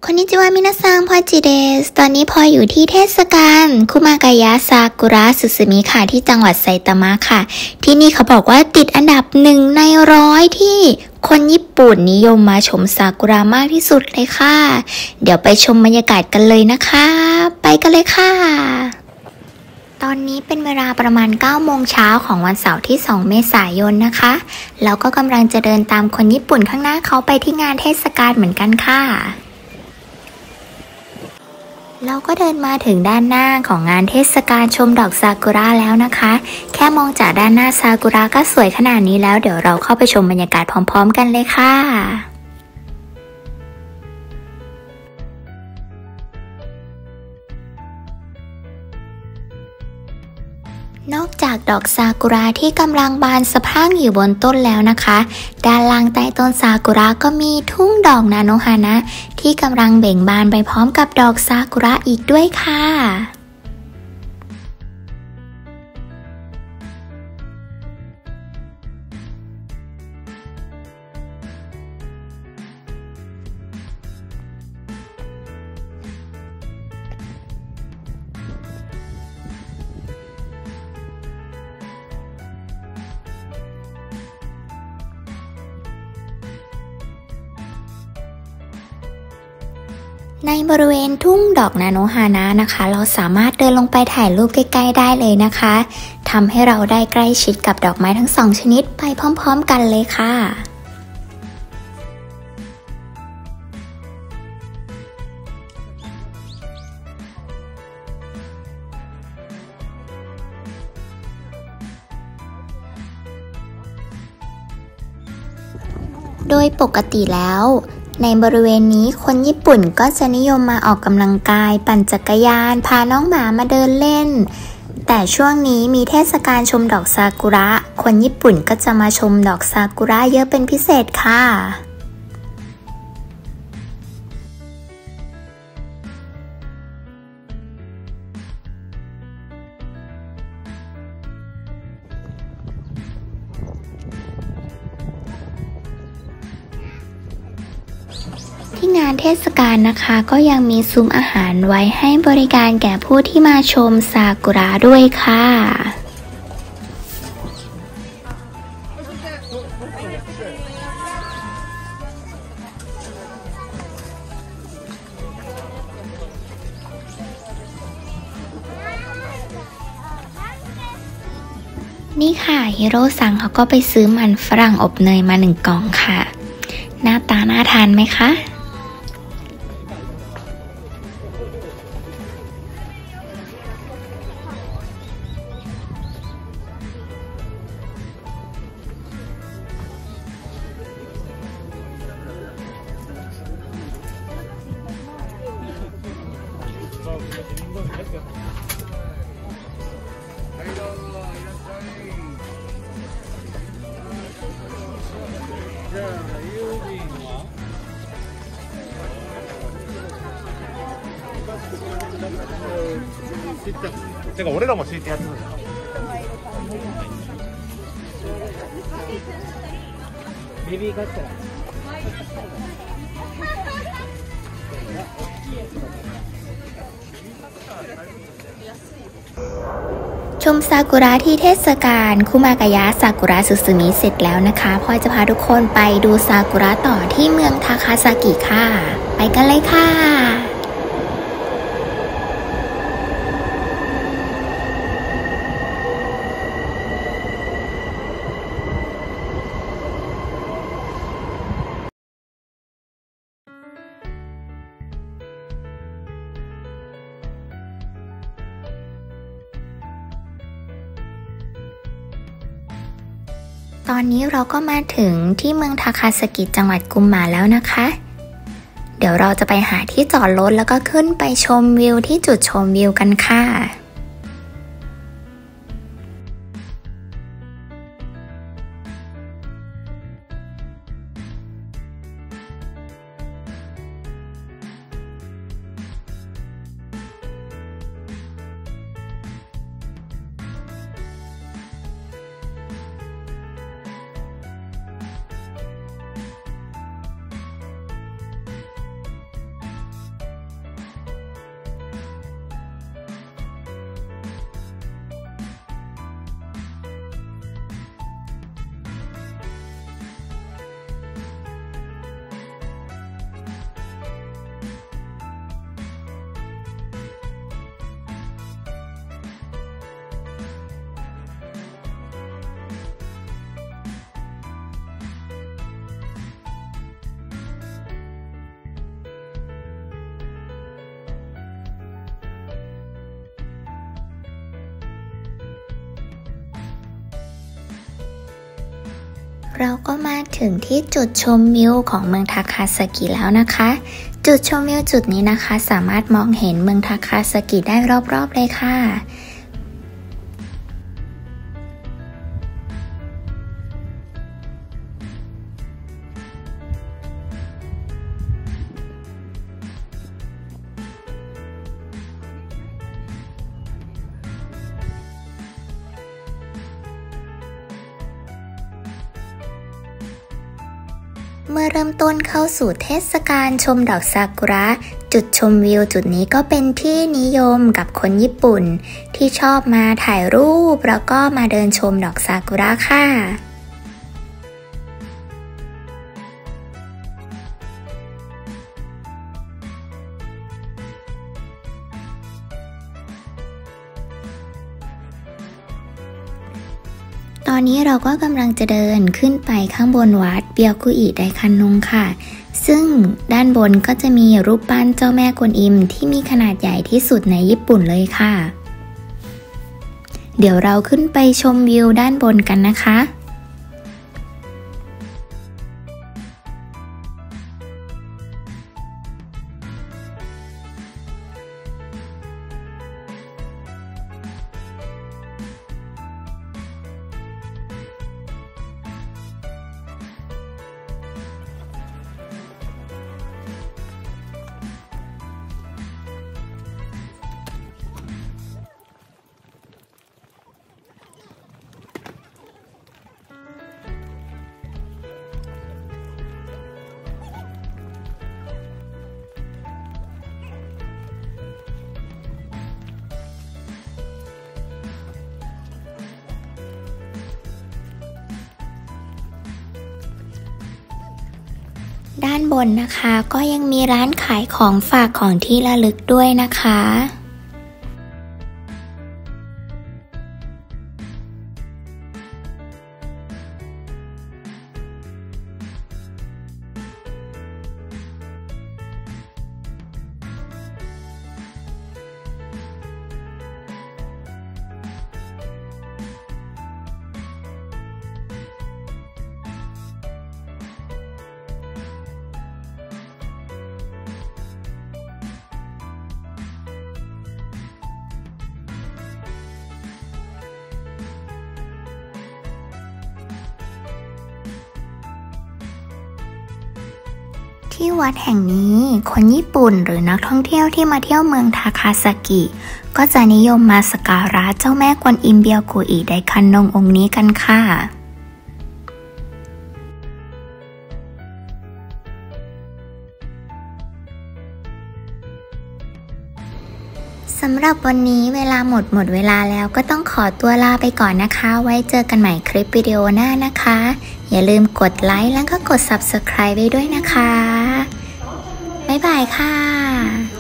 こんにちは皆さんพลอยจิเดสตอนนี้พลอยอยู่ที่เทศกาลคุมากายะซากุระสึสึมิค่ะที่จังหวัดไซตามะค่ะที่นี่เขาบอกว่าติดอันดับ1 ใน 100ที่คนญี่ปุ่นนิยมมาชมซากุระมากที่สุดเลยค่ะเดี๋ยวไปชมบรรยากาศกันเลยนะคะไปกันเลยค่ะตอนนี้เป็นเวลาประมาณ 9 โมงเช้าของวันเสาร์ที่ 2 เมษายนนะคะแล้วก็กำลังจะเดินตามคนญี่ปุ่นข้างหน้าเขาไปที่งานเทศกาลเหมือนกันค่ะเราก็เดินมาถึงด้านหน้าของงานเทศกาลชมดอกซากุระแล้วนะคะแค่มองจากด้านหน้าซากุระก็สวยขนาดนี้แล้วเดี๋ยวเราเข้าไปชมบรรยากาศพร้อมๆกันเลยค่ะนอกจากดอกซากุระที่กำลังบานสะพรั่งอยู่บนต้นแล้วนะคะด้านล่างใต้ต้นซากุระก็มีทุ่งดอกนาโนฮานะที่กำลังเบ่งบานไปพร้อมกับดอกซากุระอีกด้วยค่ะในบริเวณทุ่งดอกนาโนฮานะนะคะเราสามารถเดินลงไปถ่ายรูปใกล้ๆได้เลยนะคะทำให้เราได้ใกล้ชิดกับดอกไม้ทั้งสองชนิดไปพร้อมๆกันเลยค่ะโดยปกติแล้วในบริเวณนี้คนญี่ปุ่นก็จะนิยมมาออกกำลังกายปั่นจักรยานพาน้องหมามาเดินเล่นแต่ช่วงนี้มีเทศกาลชมดอกซากุระคนญี่ปุ่นก็จะมาชมดอกซากุระเยอะเป็นพิเศษค่ะที่งานเทศกาลนะคะก็ยังมีซุ้มอาหารไว้ให้บริการแก่ผู้ที่มาชมซากุระด้วยค่ะนี่ค่ะฮิโร่ซังเขาก็ไปซื้อมันฝรั่งอบเนยมา1 กล่องค่ะหน้าตาน่าทานไหมคะてか俺らもついてやってくるベビーカステラชมซากุระที่เทศกาลคุมากายะซากุระสึสึมิเสร็จแล้วนะคะพลอยจะพาทุกคนไปดูซากุระต่อที่เมืองทาคาซากิค่ะไปกันเลยค่ะตอนนี้เราก็มาถึงที่เมืองทาคาซากิจังหวัดกุมมาแล้วนะคะเดี๋ยวเราจะไปหาที่จอดรถแล้วก็ขึ้นไปชมวิวที่จุดชมวิวกันค่ะเราก็มาถึงที่จุดชมวิวของเมืองทาคาซากิแล้วนะคะ จุดชมวิวจุดนี้นะคะสามารถมองเห็นเมืองทาคาซากิได้รอบๆเลยค่ะเมื่อเริ่มต้นเข้าสู่เทศกาลชมดอกซากุระจุดชมวิวจุดนี้ก็เป็นที่นิยมกับคนญี่ปุ่นที่ชอบมาถ่ายรูปแล้วก็มาเดินชมดอกซากุระค่ะตอนนี้เราก็กำลังจะเดินขึ้นไปข้างบนวัดเบียวกุอิไดคันนงค่ะซึ่งด้านบนก็จะมีรูปปั้นเจ้าแม่กวนอิมที่มีขนาดใหญ่ที่สุดในญี่ปุ่นเลยค่ะเดี๋ยวเราขึ้นไปชมวิวด้านบนกันนะคะด้านบนนะคะก็ยังมีร้านขายของฝากของที่ระลึกด้วยนะคะที่วัดแห่งนี้คนญี่ปุ่นหรือนักท่องเที่ยวที่มาเที่ยวเมืองทาคาซากิก็จะนิยมมาสักการะเจ้าแม่กวนอิมเบียวกุอิไดคันนงองค์นี้กันค่ะสำหรับวันนี้เวลาหมดเวลาแล้วก็ต้องขอตัวลาไปก่อนนะคะไว้เจอกันใหม่คลิปวิดีโอหน้านะคะอย่าลืมกดไลค์แล้วก็กด Subscribe ไว้ด้วยนะคะบ๊ายบายค่ะ